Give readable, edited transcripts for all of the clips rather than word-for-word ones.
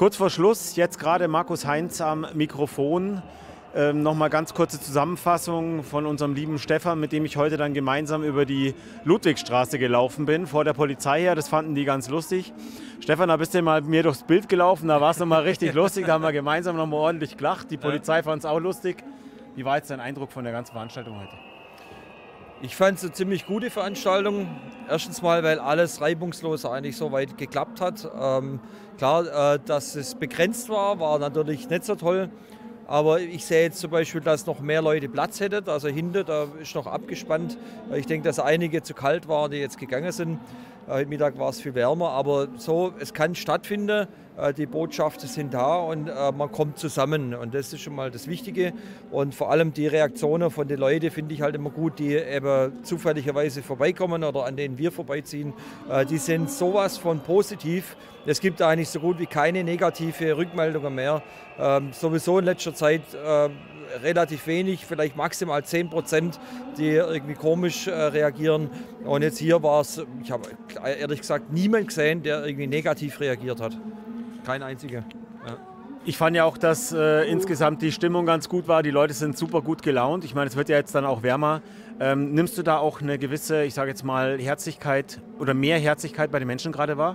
Kurz vor Schluss, jetzt gerade Markus Heinz am Mikrofon. Nochmal ganz kurze Zusammenfassung von unserem lieben Stefan, mit dem ich heute dann gemeinsam über die Ludwigstraße gelaufen bin, vor der Polizei her. Das fanden die ganz lustig. Stefan, da bist du mal mit mir durchs Bild gelaufen, da war es nochmal richtig lustig, da haben wir gemeinsam nochmal ordentlich gelacht. Die Polizei fand es auch lustig. Wie war jetzt dein Eindruck von der ganzen Veranstaltung heute? Ich fand es eine ziemlich gute Veranstaltung. Erstens mal, weil alles reibungslos eigentlich so weit geklappt hat. Klar, dass es begrenzt war natürlich nicht so toll. Aber ich sehe jetzt zum Beispiel, dass noch mehr Leute Platz hätten. Also hinten, da ist noch abgespannt. Ich denke, dass einige zu kalt waren, die jetzt gegangen sind. Heute Mittag war es viel wärmer. Aber so, es kann stattfinden. Die Botschaften sind da und man kommt zusammen. Und das ist schon mal das Wichtige. Und vor allem die Reaktionen von den Leuten finde ich halt immer gut, die eben zufälligerweise vorbeikommen oder an denen wir vorbeiziehen. Die sind sowas von positiv. Es gibt eigentlich so gut wie keine negative Rückmeldungen mehr. Sowieso in letzter Zeit relativ wenig, vielleicht maximal 10%, die irgendwie komisch reagieren. Und jetzt hier war es, ich habe ehrlich gesagt niemanden gesehen, der irgendwie negativ reagiert hat. Kein einziger. Ja. Ich fand ja auch, dass insgesamt die Stimmung ganz gut war. Die Leute sind super gut gelaunt. Ich meine, es wird ja jetzt dann auch wärmer. Nimmst du da auch eine gewisse, ich sage jetzt mal, Herzlichkeit oder mehr Herzlichkeit bei den Menschen gerade wahr?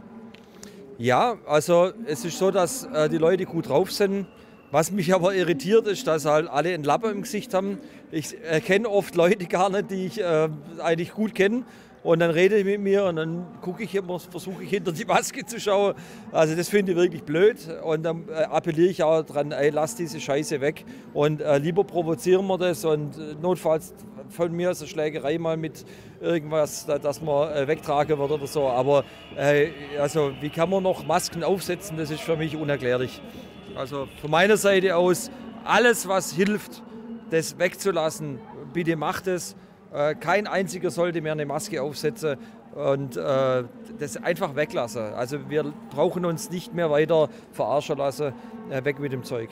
Ja, also es ist so, dass die Leute gut drauf sind. Was mich aber irritiert ist, dass halt alle einen Lappen im Gesicht haben. Ich kenne oft Leute gar nicht, die ich eigentlich gut kenne. Und dann rede ich mit mir und dann gucke ich immer, versuche ich hinter die Maske zu schauen. Also das finde ich wirklich blöd. Und dann appelliere ich auch dran, ey, lass diese Scheiße weg. Und lieber provozieren wir das und notfalls von mir aus eine Schlägerei mal mit irgendwas, dass man wegtragen wird oder so. Aber also wie kann man noch Masken aufsetzen, das ist für mich unerklärlich. Also von meiner Seite aus, alles was hilft, das wegzulassen, bitte macht es. Kein einziger sollte mehr eine Maske aufsetzen und das einfach weglassen. Also wir brauchen uns nicht mehr weiter verarschen lassen. Weg mit dem Zeug.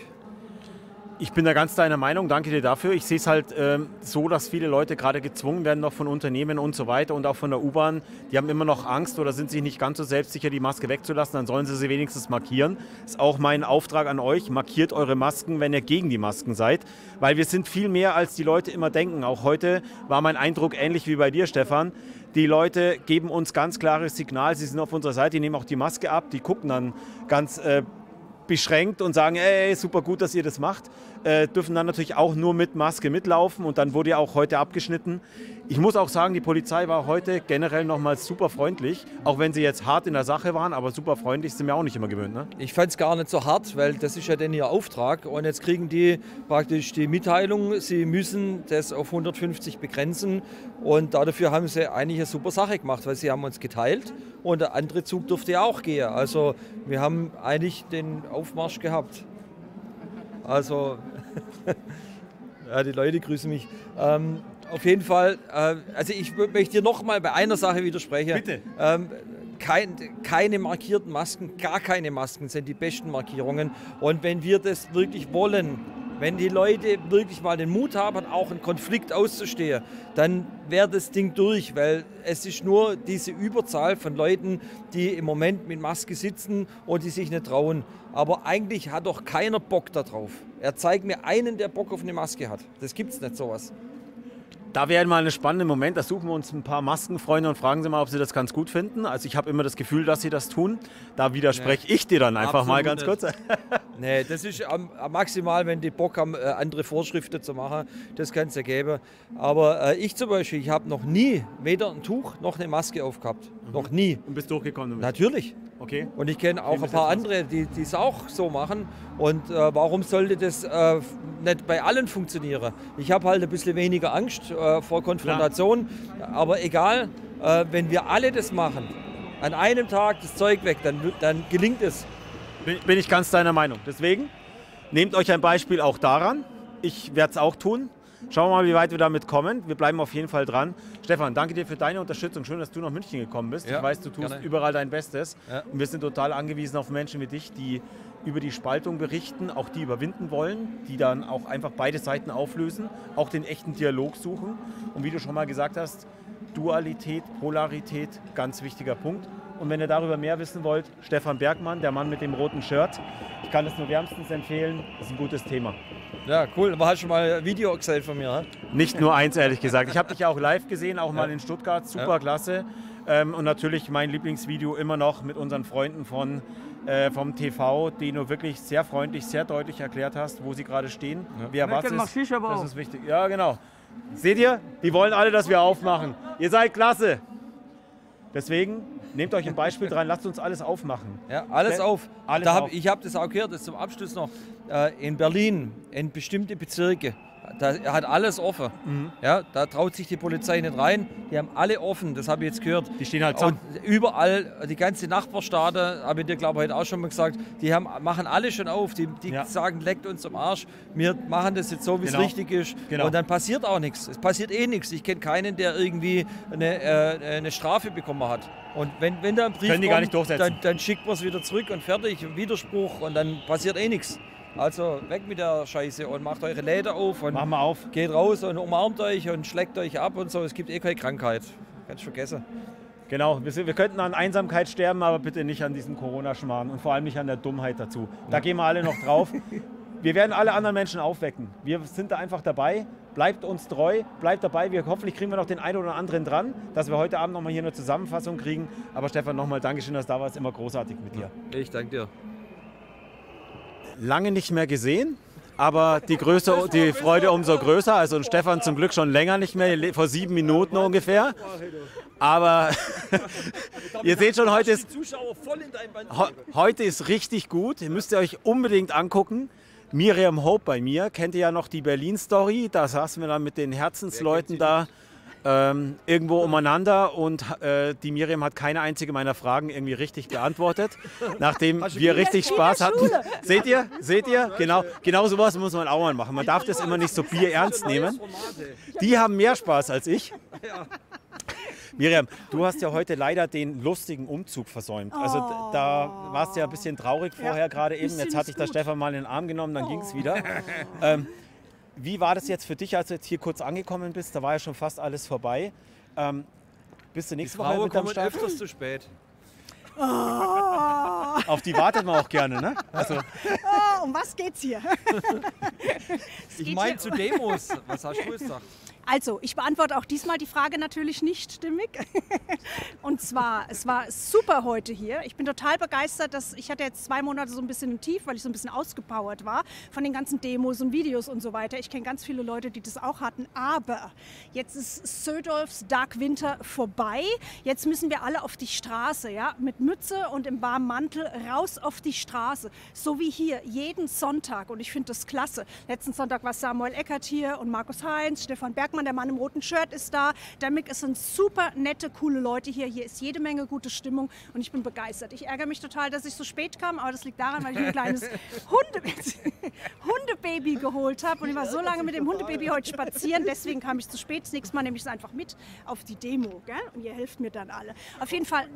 Ich bin da ganz deiner Meinung, danke dir dafür. Ich sehe es halt so, dass viele Leute gerade gezwungen werden, noch von Unternehmen und so weiter und auch von der U-Bahn. Die haben immer noch Angst oder sind sich nicht ganz so selbstsicher, die Maske wegzulassen. Dann sollen sie wenigstens markieren. Das ist auch mein Auftrag an euch. Markiert eure Masken, wenn ihr gegen die Masken seid. Weil wir sind viel mehr, als die Leute immer denken. Auch heute war mein Eindruck ähnlich wie bei dir, Stefan. Die Leute geben uns ganz klares Signal. Sie sind auf unserer Seite, die nehmen auch die Maske ab. Die gucken dann ganz beschränkt und sagen, ey, super gut, dass ihr das macht, dürfen dann natürlich auch nur mit Maske mitlaufen und dann wurde ja auch heute abgeschnitten. Ich muss auch sagen, die Polizei war heute generell nochmal super freundlich, auch wenn sie jetzt hart in der Sache waren, aber super freundlich sind wir auch nicht immer gewöhnt. Ne? Ich fand es gar nicht so hart, weil das ist ja dann ihr Auftrag und jetzt kriegen die praktisch die Mitteilung, sie müssen das auf 150 begrenzen und dafür haben sie eigentlich eine super Sache gemacht, weil sie haben uns geteilt und der andere Zug durfte ja auch gehen. Also wir haben eigentlich den Aufmarsch gehabt. Also, ja, die Leute grüßen mich. Auf jeden Fall, also ich möchte dir noch mal bei einer Sache widersprechen. Bitte. Keine markierten Masken, gar keine Masken sind die besten Markierungen. Und wenn wir das wirklich wollen, wenn die Leute wirklich mal den Mut haben, auch einen Konflikt auszustehen, dann wäre das Ding durch, weil es ist nur diese Überzahl von Leuten, die im Moment mit Maske sitzen und die sich nicht trauen. Aber eigentlich hat doch keiner Bock darauf. Er zeigt mir einen, der Bock auf eine Maske hat. Das gibt's nicht, sowas. Da wäre mal ein spannender Moment, da suchen wir uns ein paar Maskenfreunde und fragen sie mal, ob sie das ganz gut finden. Also ich habe immer das Gefühl, dass sie das tun. Da widerspreche ich dir dann einfach mal ganz kurz. Nee, das ist maximal, wenn die Bock haben, andere Vorschriften zu machen. Das kann es ja geben. Aber ich zum Beispiel, ich habe noch nie weder ein Tuch noch eine Maske aufgehabt. Noch nie. Und bist durchgekommen damit? Natürlich. Okay. Und ich kenne auch ein paar andere, die es auch so machen. Und warum sollte das nicht bei allen funktionieren? Ich habe halt ein bisschen weniger Angst vor Konfrontation. Klar. Aber egal, wenn wir alle das machen, an einem Tag das Zeug weg, dann gelingt es. Bin ich ganz deiner Meinung. Deswegen nehmt euch ein Beispiel auch daran. Ich werde es auch tun. Schauen wir mal, wie weit wir damit kommen. Wir bleiben auf jeden Fall dran. Stefan, danke dir für deine Unterstützung. Schön, dass du nach München gekommen bist. Ja, ich weiß, du tust gerne überall dein Bestes. Ja. Und wir sind total angewiesen auf Menschen wie dich, die über die Spaltung berichten, auch die überwinden wollen, die dann auch einfach beide Seiten auflösen, auch den echten Dialog suchen. Und wie du schon mal gesagt hast, Dualität, Polarität, ganz wichtiger Punkt. Und wenn ihr darüber mehr wissen wollt, Stefan Bergmann, der Mann mit dem roten Shirt. Ich kann es nur wärmstens empfehlen, das ist ein gutes Thema. Ja, cool. Aber hast du schon mal ein Video gesehen von mir? He? Nicht nur eins, ehrlich gesagt. Ich habe dich ja auch live gesehen, auch mal in Stuttgart. Super klasse. Und natürlich mein Lieblingsvideo immer noch mit unseren Freunden vom TV, die du wirklich sehr freundlich, sehr deutlich erklärt hast, wo sie gerade stehen, wer was ist. Das ist wichtig. Ja, genau. Seht ihr? Die wollen alle, dass wir aufmachen. Ihr seid klasse. Deswegen nehmt euch ein Beispiel dran, lasst uns alles aufmachen. Ja, alles auf. Alles auf. Ich habe das auch gehört, das zum Abschluss noch. In Berlin, in bestimmte Bezirke, da hat alles offen. Ja, da traut sich die Polizei nicht rein. Die haben alle offen, das habe ich jetzt gehört. Die stehen halt zusammen. Und überall, die ganze Nachbarstaaten, habe ich dir glaube ich heute auch schon mal gesagt, die machen alle schon auf. Die sagen, leckt uns am Arsch. Wir machen das jetzt so, wie es richtig ist. Genau. Und dann passiert auch nichts. Es passiert eh nichts. Ich kenne keinen, der irgendwie eine Strafe bekommen hat. Und wenn da ein Brief kommt, dann schickt man es wieder zurück und fertig, Widerspruch und dann passiert eh nichts. Also weg mit der Scheiße und macht eure Läden auf und Mach mal auf. Geht raus und umarmt euch und schlägt euch ab und so. Es gibt eh keine Krankheit. Kannst du vergessen. Genau, wir könnten an Einsamkeit sterben, aber bitte nicht an diesem Corona-Schmarrn und vor allem nicht an der Dummheit dazu. Da gehen wir alle noch drauf. Wir werden alle anderen Menschen aufwecken. Wir sind da einfach dabei. Bleibt uns treu, bleibt dabei. Hoffentlich kriegen wir noch den einen oder anderen dran, dass wir heute Abend noch mal hier eine Zusammenfassung kriegen. Aber Stefan, nochmal Dankeschön, dass du da warst. Immer großartig mit dir. Ich danke dir. Lange nicht mehr gesehen, aber die Freude umso größer. Also und Stefan zum Glück schon länger nicht mehr, vor 7 Minuten ungefähr. Aber ihr seht schon, heute ist richtig gut. Ihr müsst euch unbedingt angucken. Miriam Hope bei mir, kennt ihr ja noch die Berlin-Story. Da saßen wir dann mit den Herzensleuten da irgendwo umeinander und die Miriam hat keine einzige meiner Fragen irgendwie richtig beantwortet, nachdem wir richtig Spaß hatten. Seht ihr? Genau sowas muss man auch mal machen. Man darf das immer nicht so bierernst nehmen. Die haben mehr Spaß als ich. Miriam, du hast ja heute leider den lustigen Umzug versäumt. Also da warst du ja ein bisschen traurig vorher gerade eben. Jetzt hatte ich da Stefan mal in den Arm genommen, dann ging es wieder. Wie war das jetzt für dich, als du jetzt hier kurz angekommen bist? Da war ja schon fast alles vorbei. Bist du nächste Woche mit am Start? Öfters zu spät. Oh. Auf die wartet man auch gerne, ne? Also. Um was geht's hier? Ich meine zu Demos. Was hast du gesagt? Also, ich beantworte auch diesmal die Frage natürlich nicht stimmig. Und zwar, es war super heute hier. Ich bin total begeistert, ich hatte jetzt 2 Monate so ein bisschen ein Tief, weil ich so ein bisschen ausgepowert war von den ganzen Demos und Videos und so weiter. Ich kenne ganz viele Leute, die das auch hatten. Aber jetzt ist Södolfs Dark Winter vorbei. Jetzt müssen wir alle auf die Straße, ja, mit Mütze und im warmen Mantel raus auf die Straße. So wie hier, jeden Sonntag. Und ich finde das klasse. Letzten Sonntag war Samuel Eckert hier und Markus Heinz, Stefan Bergmann, der Mann im roten Shirt ist da. Der Mick, es sind super nette, coole Leute hier. Hier ist jede Menge gute Stimmung und ich bin begeistert. Ich ärgere mich total, dass ich so spät kam, aber das liegt daran, weil ich ein kleines Hundebaby geholt habe und ich war so lange mit dem Hundebaby heute spazieren, deswegen kam ich zu spät. Das nächste Mal nehme ich es einfach mit auf die Demo, gell? Und ihr helft mir dann alle. Auf jeden Fall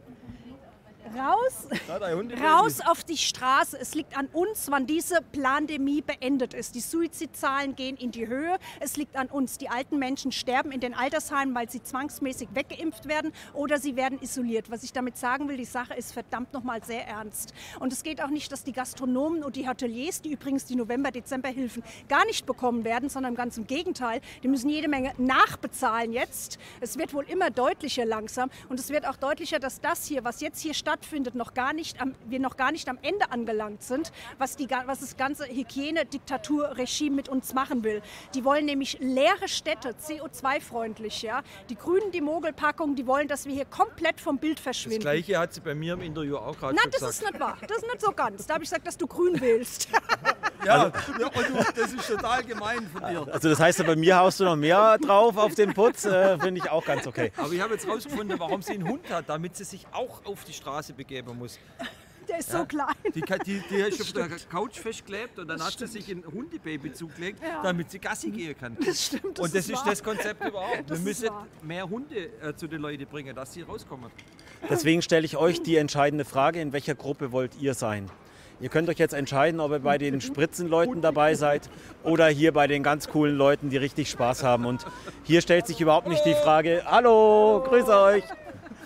raus auf die Straße. Es liegt an uns, wann diese Pandemie beendet ist. Die Suizidzahlen gehen in die Höhe. Es liegt an uns. Die alten Menschen sterben in den Altersheimen, weil sie zwangsmäßig weggeimpft werden oder sie werden isoliert. Was ich damit sagen will, die Sache ist verdammt nochmal sehr ernst. Und es geht auch nicht, dass die Gastronomen und die Hoteliers, die übrigens die November-Dezember-Hilfen gar nicht bekommen werden, sondern ganz im Gegenteil. Die müssen jede Menge nachbezahlen jetzt. Es wird wohl immer deutlicher langsam und es wird auch deutlicher, dass das hier, was jetzt hier stattfindet, wir noch gar nicht am Ende angelangt sind, was das ganze Hygiene-Diktatur-Regime mit uns machen will. Die wollen nämlich leere Städte, CO2-freundlich. Ja? Die Grünen, die Mogelpackung, die wollen, dass wir hier komplett vom Bild verschwinden. Das Gleiche hat sie bei mir im Interview auch gerade gesagt. Das ist nicht wahr. Das ist nicht so ganz. Da habe ich gesagt, dass du grün wählst. Ja, das ist total gemein von dir. Also das heißt, bei mir haust du noch mehr drauf auf den Putz, finde ich auch ganz okay. Aber ich habe jetzt rausgefunden, warum sie einen Hund hat, damit sie sich auch auf die Straße begeben muss. Der ist so klein. Die ist auf der Couch festgeklebt und dann hat sie sich ein Hundebaby zugelegt, damit sie Gassi gehen kann. Das stimmt, und das ist das Konzept überhaupt. Wir müssen mehr Hunde zu den Leuten bringen, dass sie rauskommen. Deswegen stelle ich euch die entscheidende Frage, in welcher Gruppe wollt ihr sein? Ihr könnt euch jetzt entscheiden, ob ihr bei den Spritzenleuten dabei seid oder hier bei den ganz coolen Leuten, die richtig Spaß haben. Und hier stellt sich überhaupt nicht die Frage, hallo, grüße euch.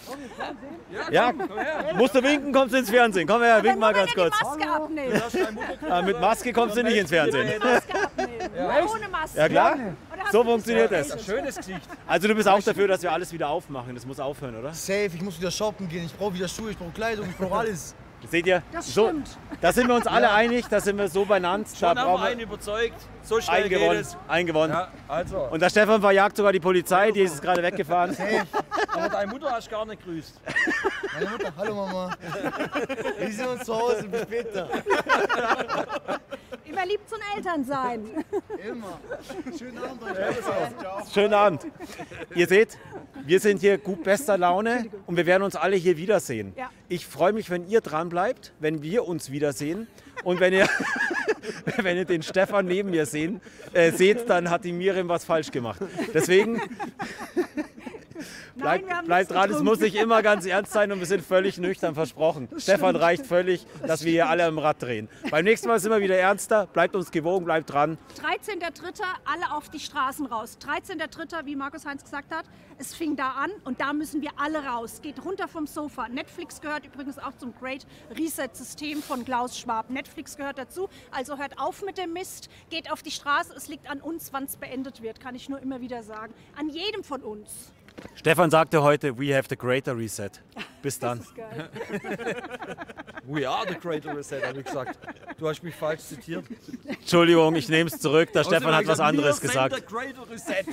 Ja, musst du winken, kommst du ins Fernsehen. Komm her, wink mal ganz kurz. Maske abnehmen. Mit Maske kommst du nicht ins Fernsehen. Maske abnehmen. Ohne Maske. Ja klar, Oder hast so du funktioniert das? das. Schönes Gesicht. Also du bist auch dafür, dass wir alles wieder aufmachen. Das muss aufhören, oder? Safe, ich muss wieder shoppen gehen, ich brauche wieder Schuhe, ich brauche Kleidung, ich brauche alles. Seht ihr? Das So, stimmt. da sind wir uns alle einig, da sind wir so benannt. Da Schon haben wir brauchen einen überzeugt. So schnell geht eingewonnen. es. Eingewonnen. Ja, also. Und der Stefan verjagt sogar die Polizei, die ist gerade weggefahren. Aber deine Mutter hast du gar nicht grüßt. Meine Mutter, hallo Mama. Wir sehen uns zu Hause, bis später. Immer lieb zu den Eltern sein. Immer. Schönen Abend euch. Schönen Abend. Ihr seht, wir sind hier gut bester Laune und wir werden uns alle hier wiedersehen. Ja. Ich freue mich, wenn ihr dran bleibt, wenn wir uns wiedersehen. Und wenn ihr, wenn ihr den Stefan neben mir seht, dann hat die Miriam was falsch gemacht. Deswegen Nein, wir haben bleibt nichts dran, es muss getrunken. nicht immer ganz ernst sein und wir sind völlig nüchtern, versprochen. Stefan reicht völlig, dass wir hier alle im Rad drehen. Beim nächsten Mal sind wir wieder ernster, bleibt uns gewogen, bleibt dran. 13.3. alle auf die Straßen raus. 13.3., wie Markus Heinz gesagt hat, es fing da an und da müssen wir alle raus. Geht runter vom Sofa. Netflix gehört übrigens auch zum Great Reset System von Klaus Schwab. Netflix gehört dazu, also hört auf mit dem Mist, geht auf die Straße. Es liegt an uns, wann es beendet wird, kann ich nur immer wieder sagen. An jedem von uns. Stefan sagte heute, we have the greater reset. Bis dann. Das ist geil. We are the greater reset, habe ich gesagt. Du hast mich falsch zitiert. Entschuldigung, ich nehme es zurück, der Stefan hat was anderes Wir gesagt. sind the greater reset.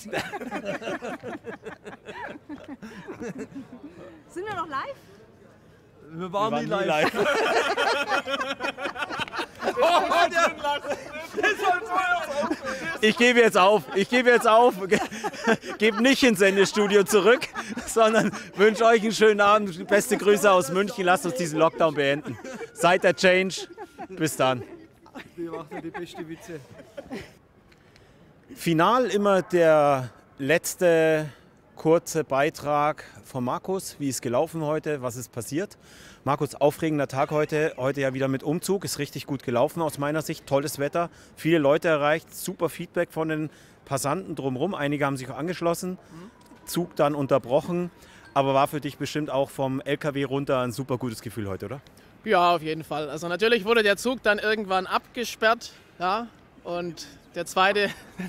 Sind wir noch live? Wir waren nie live. Ich gebe jetzt auf. Ich gebe jetzt auf. Gebe nicht ins Sendestudio zurück, sondern wünsche euch einen schönen Abend. Beste Grüße aus München. Lasst uns diesen Lockdown beenden. Seid der Change. Bis dann. Die macht die beste Witze. Final immer der letzte kurze Beitrag von Markus. Wie ist gelaufen heute? Was ist passiert? Markus, aufregender Tag heute. Heute ja wieder mit Umzug. Ist richtig gut gelaufen aus meiner Sicht. Tolles Wetter. Viele Leute erreicht. Super Feedback von den Passanten drumherum. Einige haben sich auch angeschlossen. Zug dann unterbrochen. Aber war für dich bestimmt auch vom LKW runter ein super gutes Gefühl heute, oder? Ja, auf jeden Fall. Also natürlich wurde der Zug dann irgendwann abgesperrt. Ja, und der zweite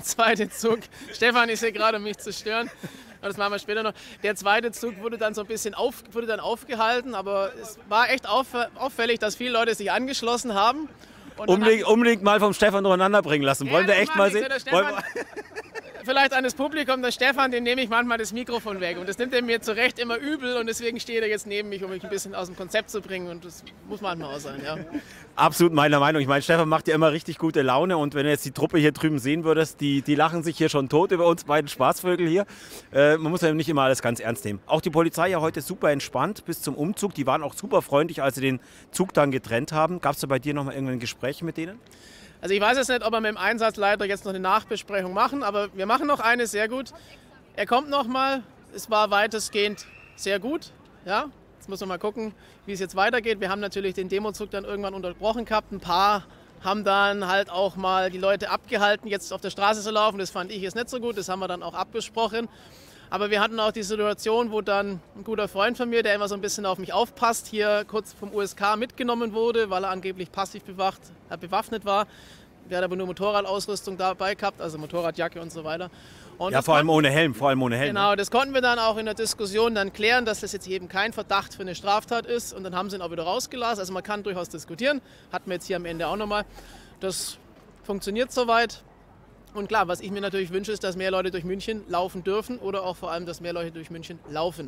Zug, Stefan ist hier gerade, um mich zu stören. Aber das machen wir später noch. Der zweite Zug wurde dann so ein bisschen aufgehalten, aber es war echt auffällig, dass viele Leute sich angeschlossen haben. Und Unbedingt mal vom Stefan durcheinander bringen lassen. Wollen wir das echt macht mal nichts. sehen? Der Stefan, vielleicht an das Publikum, der Stefan, dem nehme ich manchmal das Mikrofon weg. Und das nimmt er mir zu Recht immer übel und deswegen steht er jetzt neben mich, um mich ein bisschen aus dem Konzept zu bringen. Und das muss manchmal auch sein, ja. Absolut meiner Meinung. Ich meine, Stefan macht ja immer richtig gute Laune und wenn du jetzt die Truppe hier drüben sehen würdest, die lachen sich hier schon tot über uns beiden Spaßvögel hier. Man muss ja nicht immer alles ganz ernst nehmen. Auch die Polizei ja heute super entspannt bis zum Umzug. Die waren auch super freundlich, als sie den Zug dann getrennt haben. Gab es da bei dir noch mal irgendein Gespräch mit denen? Also ich weiß jetzt nicht, ob wir mit dem Einsatzleiter jetzt noch eine Nachbesprechung machen, aber wir machen noch eine, sehr gut. Er kommt noch mal. Es war weitestgehend sehr gut, ja. Jetzt muss man mal gucken, wie es jetzt weitergeht. Wir haben natürlich den Demozug dann irgendwann unterbrochen gehabt. Ein paar haben dann halt auch mal die Leute abgehalten, jetzt auf der Straße zu laufen. Das fand ich jetzt nicht so gut, das haben wir dann auch abgesprochen. Aber wir hatten auch die Situation, wo dann ein guter Freund von mir, der immer so ein bisschen auf mich aufpasst, hier kurz vom USK mitgenommen wurde, weil er angeblich passiv bewaffnet war. Der hat aber nur Motorradausrüstung dabei gehabt, also Motorradjacke und so weiter. Und Ja, vor allem ohne Helm. Genau, das konnten wir dann auch in der Diskussion dann klären, dass das jetzt eben kein Verdacht für eine Straftat ist. Und dann haben sie ihn auch wieder rausgelassen. Also man kann durchaus diskutieren. Hatten wir jetzt hier am Ende auch nochmal. Das funktioniert soweit. Und klar, was ich mir natürlich wünsche, ist, dass mehr Leute durch München laufen dürfen oder auch vor allem, dass mehr Leute durch München laufen.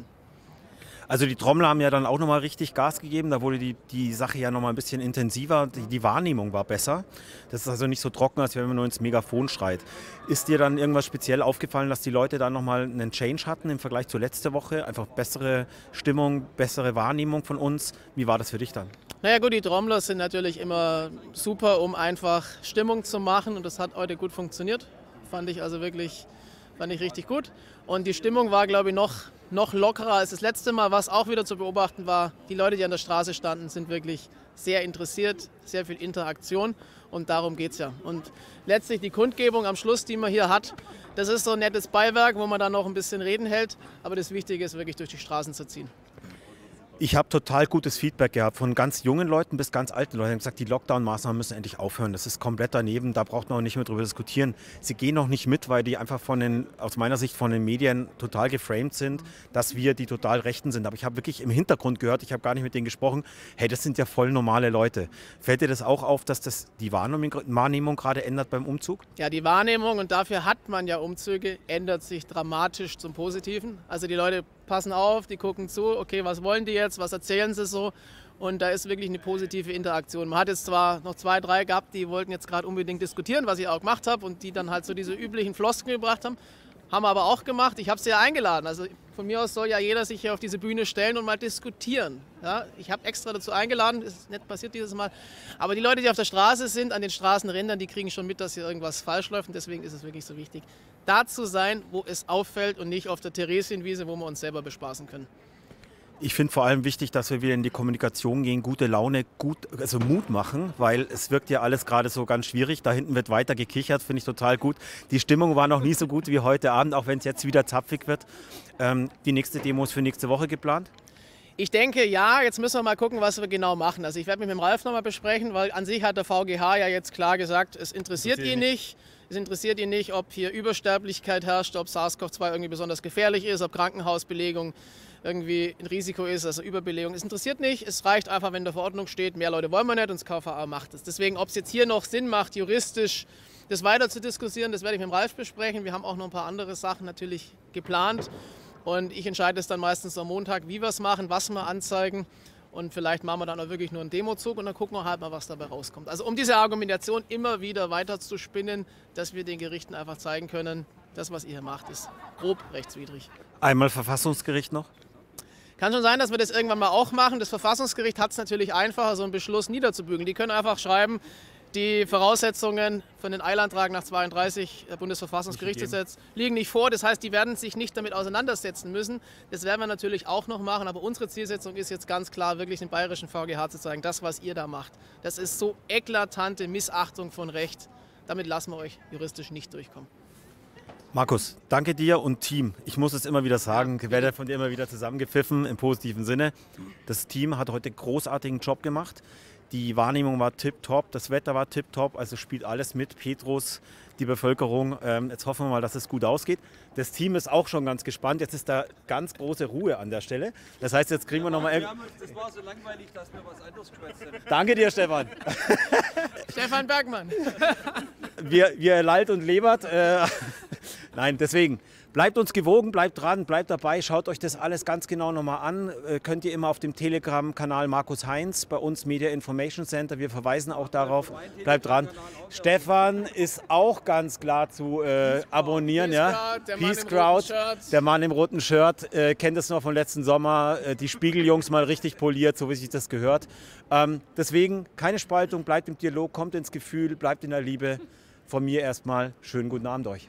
Also die Trommler haben ja dann auch nochmal richtig Gas gegeben. Da wurde die Sache ja nochmal ein bisschen intensiver. Die Wahrnehmung war besser. Das ist also nicht so trocken, als wenn man nur ins Megafon schreit. Ist dir dann irgendwas speziell aufgefallen, dass die Leute dann nochmal einen Change hatten im Vergleich zur letzten Woche? Einfach bessere Stimmung, bessere Wahrnehmung von uns. Wie war das für dich dann? Naja gut, die Trommler sind natürlich immer super, um einfach Stimmung zu machen. Und das hat heute gut funktioniert. Fand ich richtig gut. Und die Stimmung war, glaube ich, noch lockerer als das letzte Mal. Was auch wieder zu beobachten war, die Leute, die an der Straße standen, sind wirklich sehr interessiert, sehr viel Interaktion und darum geht es ja. Und letztlich die Kundgebung am Schluss, die man hier hat, das ist so ein nettes Beiwerk, wo man dann noch ein bisschen Reden hält, aber das Wichtige ist wirklich durch die Straßen zu ziehen. Ich habe total gutes Feedback gehabt von ganz jungen Leuten bis ganz alten Leuten. Die haben gesagt, die Lockdown-Maßnahmen müssen endlich aufhören. Das ist komplett daneben, da braucht man auch nicht mehr drüber diskutieren. Sie gehen noch nicht mit, weil die einfach aus meiner Sicht von den Medien total geframed sind, dass wir die total Rechten sind. Aber ich habe wirklich im Hintergrund gehört, ich habe gar nicht mit denen gesprochen, hey, das sind ja voll normale Leute. Fällt dir das auch auf, dass das die Wahrnehmung gerade ändert beim Umzug? Ja, die Wahrnehmung, und dafür hat man ja Umzüge, ändert sich dramatisch zum Positiven. Also die Leute passen auf, die gucken zu, okay, was wollen die jetzt, was erzählen sie so, und da ist wirklich eine positive Interaktion. Man hat jetzt zwar noch 2, 3 gehabt, die wollten jetzt gerade unbedingt diskutieren, was ich auch gemacht habe, und die dann halt so diese üblichen Floskeln gebracht haben wir aber auch gemacht. Ich habe sie ja eingeladen, also von mir aus soll ja jeder sich hier auf diese Bühne stellen und mal diskutieren. Ja, ich habe extra dazu eingeladen, ist nicht passiert dieses Mal, aber die Leute, die auf der Straße sind, an den Straßenrändern, die kriegen schon mit, dass hier irgendwas falsch läuft, und deswegen ist es wirklich so wichtig, da zu sein, wo es auffällt, und nicht auf der Theresienwiese, wo wir uns selber bespaßen können. Ich finde vor allem wichtig, dass wir wieder in die Kommunikation gehen, gute Laune, also Mut machen, weil es wirkt ja alles gerade so ganz schwierig. Da hinten wird weiter gekichert, finde ich total gut. Die Stimmung war noch nie so gut wie heute Abend, auch wenn es jetzt wieder zapfig wird. Die nächste Demo ist für nächste Woche geplant? Ich denke, ja, jetzt müssen wir mal gucken, was wir genau machen. Also ich werde mich mit dem Ralf nochmal besprechen, weil an sich hat der VGH ja jetzt klar gesagt, es interessiert ihn nicht. Es interessiert ihn nicht, ob hier Übersterblichkeit herrscht, ob SARS-CoV-2 irgendwie besonders gefährlich ist, ob Krankenhausbelegung irgendwie ein Risiko ist, also Überbelegung. Es interessiert nicht, es reicht einfach, wenn in der Verordnung steht, mehr Leute wollen wir nicht, und das KVA macht es. Deswegen, ob es jetzt hier noch Sinn macht, juristisch das weiter zu diskutieren, das werde ich mit dem Ralf besprechen. Wir haben auch noch ein paar andere Sachen natürlich geplant, und ich entscheide es dann meistens am Montag, wie wir es machen, was wir anzeigen, und vielleicht machen wir dann auch wirklich nur einen Demozug, und dann gucken wir halt mal, was dabei rauskommt. Also um diese Argumentation immer wieder weiter zu spinnen, dass wir den Gerichten einfach zeigen können, das, was ihr hier macht, ist grob rechtswidrig. Einmal Verfassungsgericht noch? Kann schon sein, dass wir das irgendwann mal auch machen. Das Verfassungsgericht hat es natürlich einfacher, so einen Beschluss niederzubügeln. Die können einfach schreiben, die Voraussetzungen für den Eilantrag nach 32 Bundesverfassungsgerichtsgesetz liegen nicht vor. Das heißt, die werden sich nicht damit auseinandersetzen müssen. Das werden wir natürlich auch noch machen. Aber unsere Zielsetzung ist jetzt ganz klar, wirklich den bayerischen VGH zu zeigen, das, was ihr da macht, das ist so eklatante Missachtung von Recht. Damit lassen wir euch juristisch nicht durchkommen. Markus, danke dir und Team. Ich muss es immer wieder sagen, ich werde von dir immer wieder zusammengepfiffen im positiven Sinne. Das Team hat heute einen großartigen Job gemacht. Die Wahrnehmung war tipptopp, das Wetter war tipptopp, also spielt alles mit. Petrus, die Bevölkerung. Jetzt hoffen wir mal, dass es gut ausgeht. Das Team ist auch schon ganz gespannt. Jetzt ist da ganz große Ruhe an der Stelle. Das heißt, jetzt kriegen wir nochmal... Das war so langweilig, dass wir was anderes geschwätzt haben. Danke dir, Stefan. Stefan Bergmann. Wir Leid und Lebert. Nein, deswegen. Bleibt uns gewogen, bleibt dran, bleibt dabei, schaut euch das alles ganz genau nochmal an. Könnt ihr immer auf dem Telegram-Kanal Markus Heinz, bei uns Media Information Center, wir verweisen auch darauf, bleibt dran. Stefan ist auch ganz klar zu abonnieren. Peace Crowd, der Mann im roten Shirt, kennt es noch vom letzten Sommer, die Spiegeljungs mal richtig poliert, so wie sich das gehört. Deswegen keine Spaltung, bleibt im Dialog, kommt ins Gefühl, bleibt in der Liebe. Von mir erstmal schönen guten Abend euch.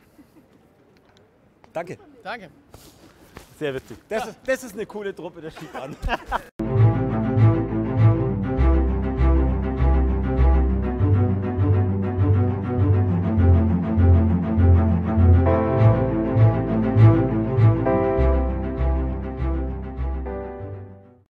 Danke. Danke. Sehr witzig. Das ist eine coole Truppe, das schiebt an.